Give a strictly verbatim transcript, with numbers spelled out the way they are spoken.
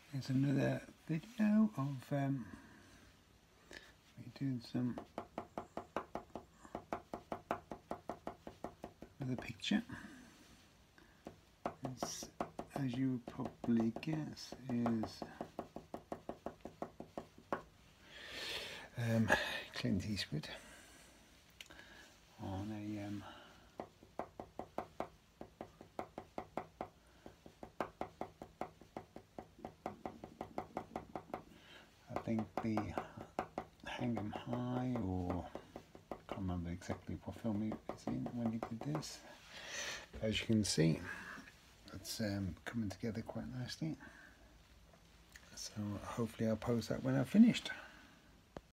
Here's another video of um, me doing some with a picture. It's, as you would probably guess, is um, Clint Eastwood on a um, I think the Hang 'em High, or I can't remember exactly what film he was in when he did this. As you can see, it's um, coming together quite nicely. So hopefully I'll post that when I've finished.